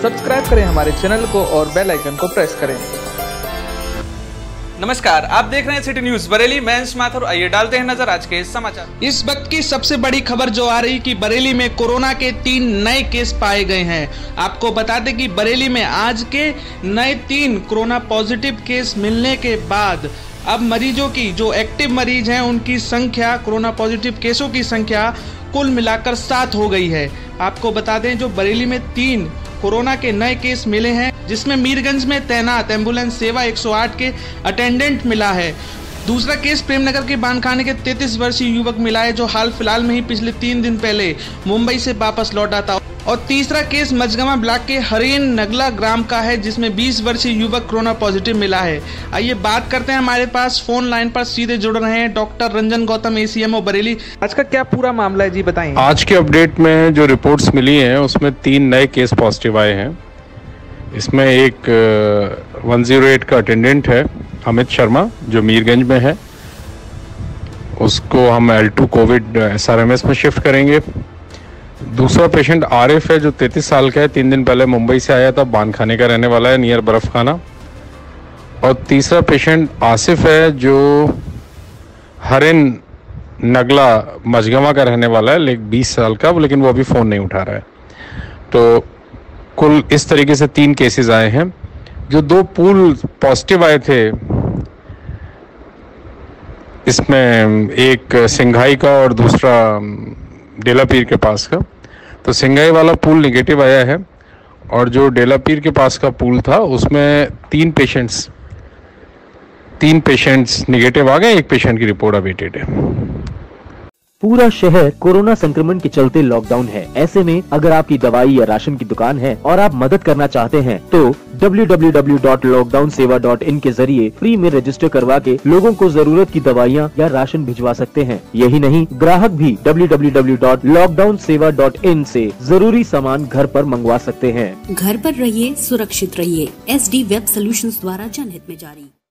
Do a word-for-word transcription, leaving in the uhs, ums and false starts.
Subscribe करें हमारे channel को और बेल आइकन को प्रेस करें। नमस्कार, आप देख रहे हैं सिटी न्यूज बरेली। मैं अंश माथुर। आइए डालते हैं नजर आज के समाचार। इस वक्त की सबसे बड़ी खबर जो आ रही कि बरेली में कोरोना के तीन नए केस पाए गए हैं। आपको बता दें कि बरेली में आज के नए तीन कोरोना पॉजिटिव केस मिलने के बाद अब मरीजों की जो एक्टिव मरीज हैं उनकी संख्या, कोरोना पॉजिटिव केसों की संख्या कुल मिलाकर सात हो गई है। आपको बता दें जो बरेली में तीन कोरोना के नए केस मिले हैं, जिसमें मीरगंज में तैनात एम्बुलेंस सेवा एक सौ आठ के अटेंडेंट मिला है। दूसरा केस प्रेमनगर के बानखाने के तैंतीस वर्षीय युवक मिला है, जो हाल फिलहाल में ही पिछले तीन दिन पहले मुंबई से वापस लौटा था। और तीसरा केस मझगमा ब्लॉक के हरेन नगला ग्राम का है, जिसमें बीस वर्षीय युवक कोरोना पॉजिटिव मिला है। आइए बात करते हैं, हमारे पास फोन लाइन पर सीधे जुड़ रहे हैं डॉक्टर रंजन गौतम, एसीएमओ बरेली। आज का क्या पूरा मामला है जी, बताएं। आज के अपडेट में जो रिपोर्ट्स मिली हैं उसमें तीन नए केस पॉजिटिव आए हैं। इसमें एक वन ज़ीरो एट का अटेंडेंट है अमित शर्मा, जो मीरगंज में है। उसको हम एल टू कोविड एसआरएमएस में शिफ्ट करेंगे। दूसरा पेशेंट आरिफ है, जो तैंतीस साल का है, तीन दिन पहले मुंबई से आया था, बानखाने का रहने वाला है, नियर बर्फ खाना। और तीसरा पेशेंट आसिफ है, जो हरेन नगला मझगमा का रहने वाला है, लेकिन बीस साल का, लेकिन वो अभी फ़ोन नहीं उठा रहा है। तो कुल इस तरीके से तीन केसेस आए हैं। जो दो पूल पॉजिटिव आए थे, इसमें एक सिंघाई का और दूसरा डेलापीर के पास का, तो सिंघाई वाला पूल निगेटिव आया है। और जो डेलापीर के पास का पूल था उसमें तीन पेशेंट्स तीन पेशेंट्स निगेटिव आ गए। एक पेशेंट की रिपोर्ट अवेटेड है। पूरा शहर कोरोना संक्रमण के चलते लॉकडाउन है। ऐसे में अगर आपकी दवाई या राशन की दुकान है और आप मदद करना चाहते हैं तो W W W dot lockdown seva dot in के जरिए फ्री में रजिस्टर करवा के लोगों को जरूरत की दवाइयाँ या राशन भिजवा सकते हैं। यही नहीं, ग्राहक भी W W W dot lockdown seva dot in से जरूरी सामान घर पर मंगवा सकते हैं। घर पर रहिए, सुरक्षित रहिए। एस डी वेब सॉल्यूशंस द्वारा जनहित में जारी।